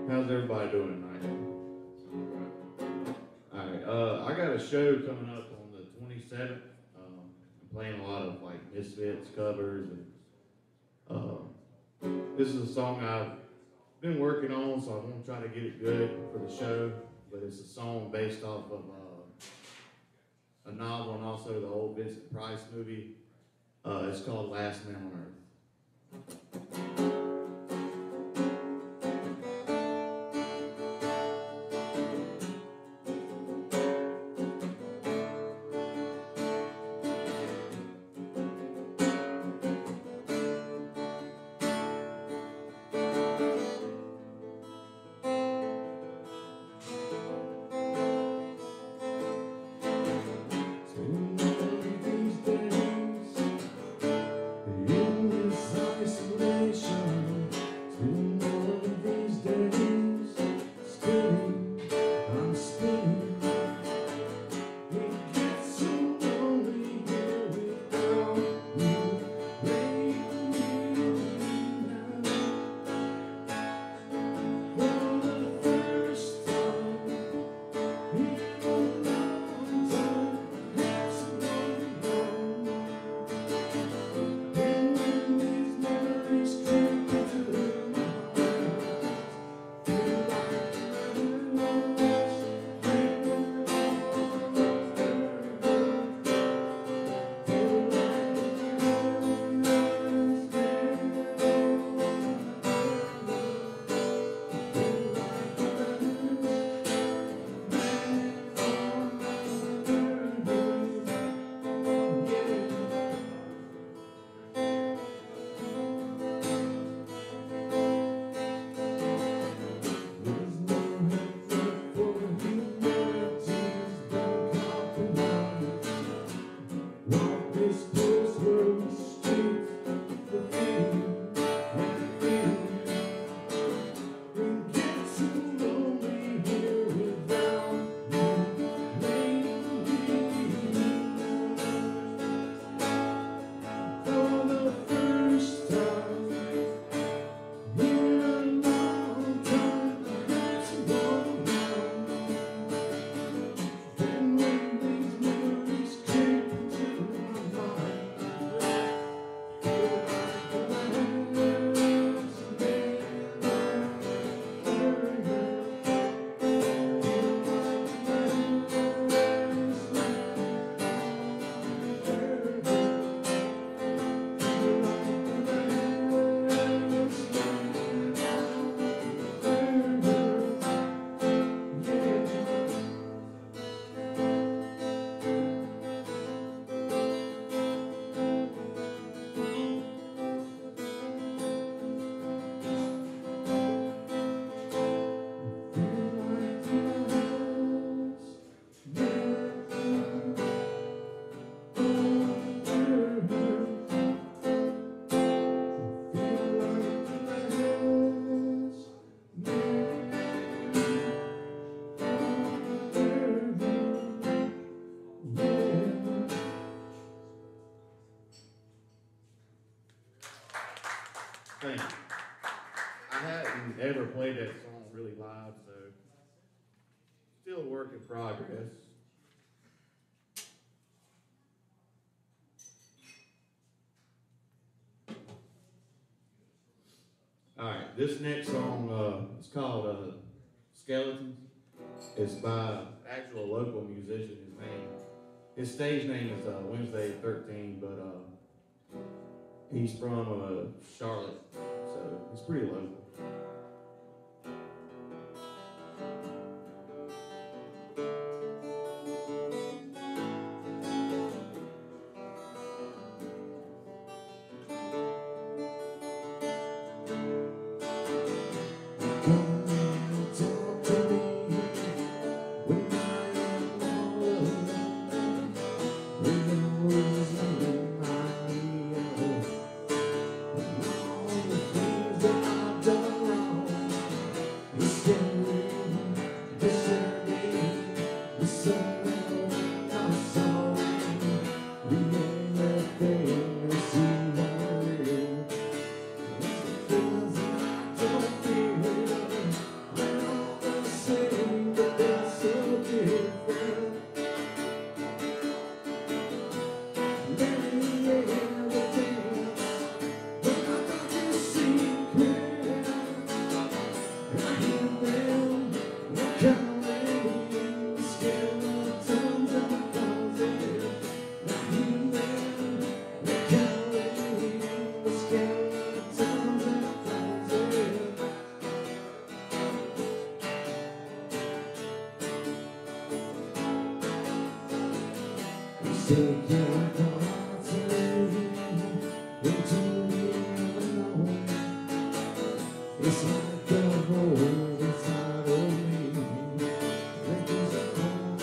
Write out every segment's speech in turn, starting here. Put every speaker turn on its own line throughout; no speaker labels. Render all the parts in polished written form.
How's everybody doing tonight? Alright, I got a show coming up on the 27th. I'm playing a lot of like Misfits covers, and this is a song I've been working on, so I'm gonna try to get it good for the show. But it's a song based off of a novel and also the old Vincent Price movie. It's called Last Man on Earth. Thank you. I hadn't ever played that song really live, so still a work in progress. All right, this next song is called Skeletons. It's by actual local musician. His stage name is Wednesday the 13th, but he's from Charlotte, so he's pretty local.
Done Take your thoughts away into the unknown. It's like a hole inside of me that goes on.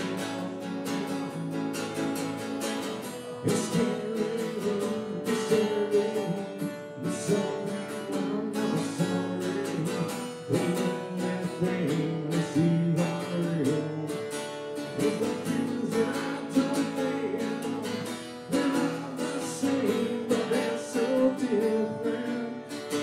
It's scary, it's scary, it's so I'm not sorry. When everything I see are real, it's the things that I don't feel. They're not the same, but they're so different.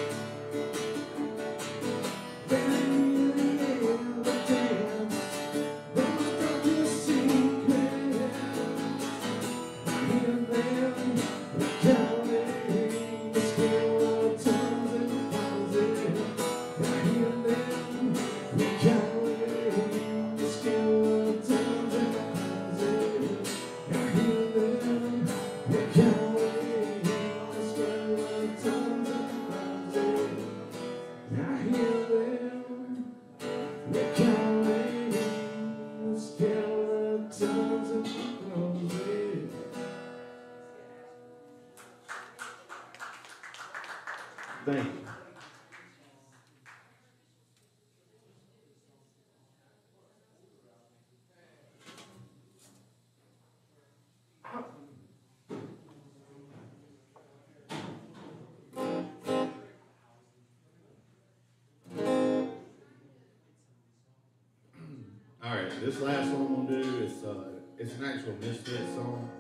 Thank you.
All right, this last one I'm gonna do is it's an actual Misfit song.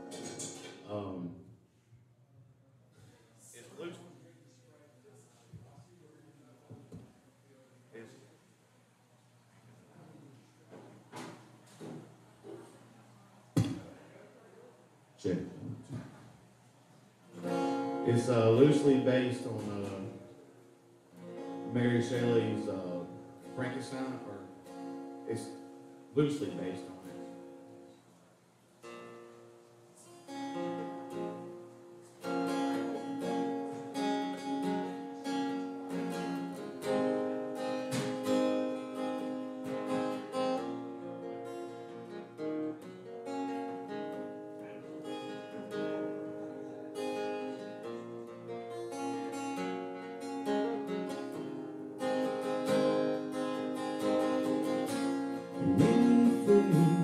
It's loose. Check. It's loosely based on Mary Shelley's Frankenstein, or it's loosely based on it.
Anything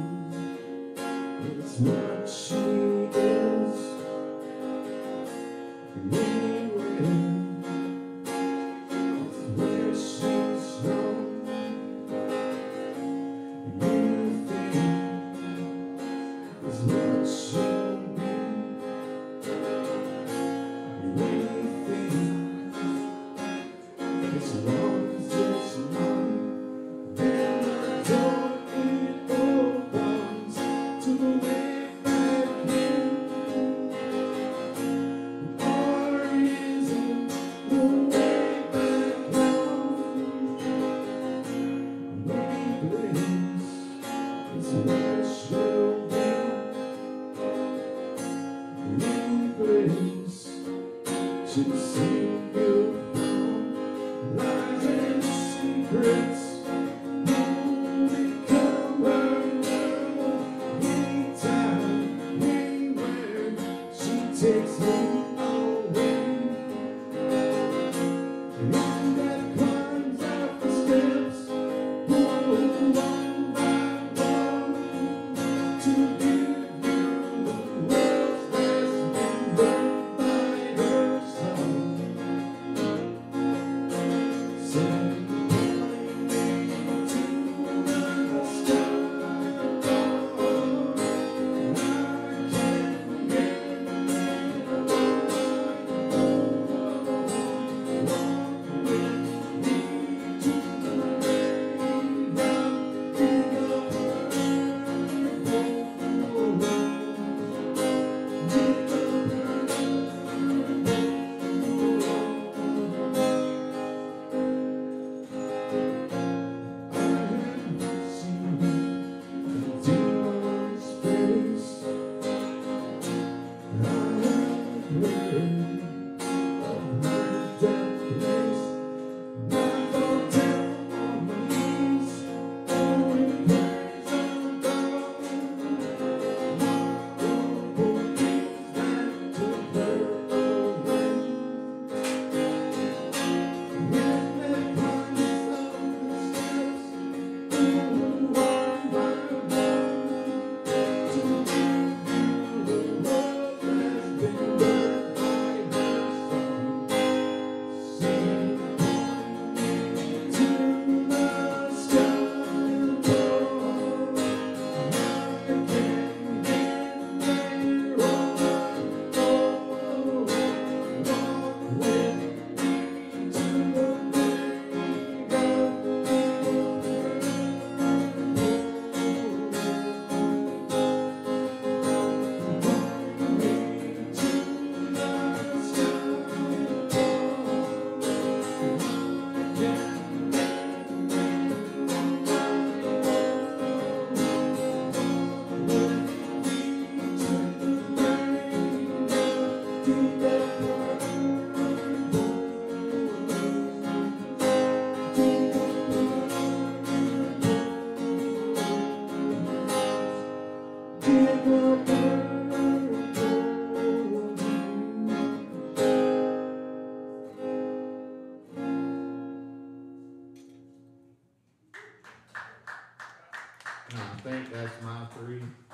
I think that's my three.